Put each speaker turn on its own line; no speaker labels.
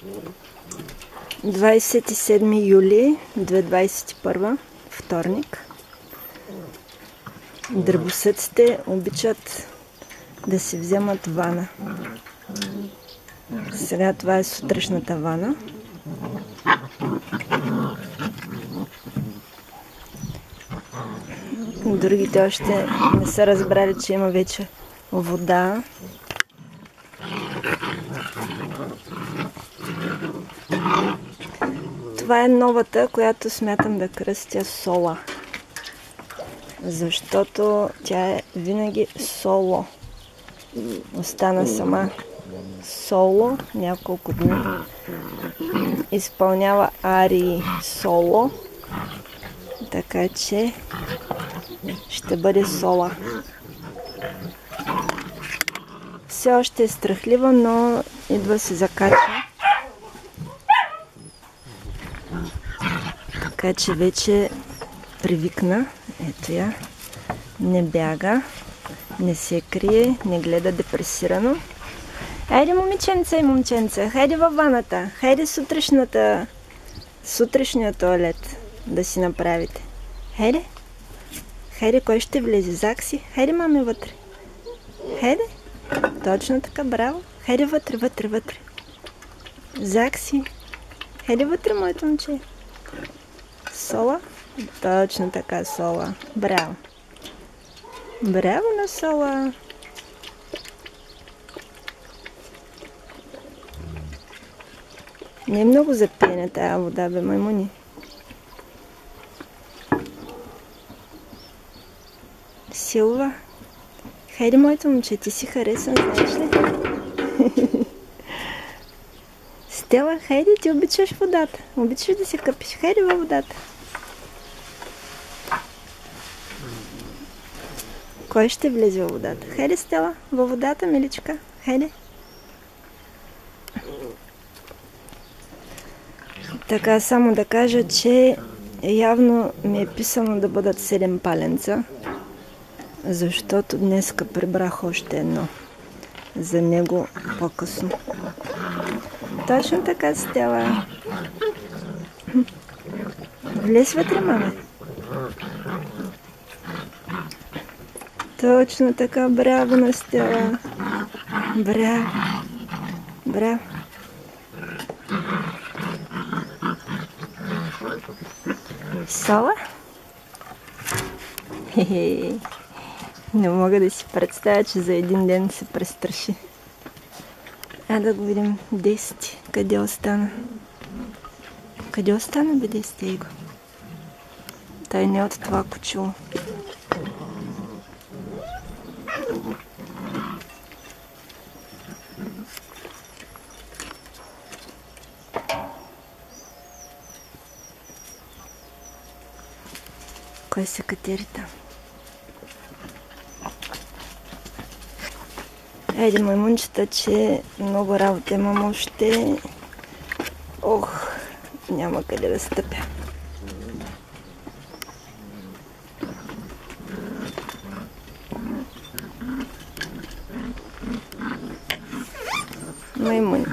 27 юли 2021, вторник. Дръбосъците обичат да си вземат вана. Сега това е сутрешната вана. Другите още не са разбрали, че има вече вода. Това е новата, която смятам да кръстя Сола. Защото тя е винаги соло. Остана сама соло няколко дни. Изпълнява арии соло. Така че ще бъде Сола. Все още е страхлива, но идва се закача. Така че вече привикна. Ето я. Не бяга. Не се крие. Не гледа депресирано. Хайде, момиченца и момченца. Хайде във ваната. Хайде сутрешния тоалет да си направите. Хайде. Хайде, кой ще влезе? Закси. Хайде, маме, вътре. Хайде. Точно така, браво. Хайде вътре, вътре, вътре. Закси. Хайде вътре, моето момче. Сола. Точно така, Сола. Браво. Браво на Сола. Не е много за пиене тая вода, бе, маймуни. Силва. Хайде, моето момче, ти си харесан, знаеш ли? Стела, хайде, ти обичаш водата. Обичаш да се къпиш. Хайде във водата. Кой ще влезе във водата? Хайде, Стела, във водата, миличка. Хайде. Така, само да кажа, че явно ми е писано да бъдат 7 паленца, защото днеска прибрах още едно. За него по-късно. Точно така, Стела. Влез вътре, маме. Точно така, браво на Стела. Браво. Браво. Сола? Хе-хе. Не мога да си представя, че за един ден се престраши. Да го видим. 10. Къде остана? Къде остана, бе, 10, Его? Той не е от това кучило. Кой се катери там? Айде, маймунчета, че много работа имам още. Ох, няма къде да стъпя. Маймуни.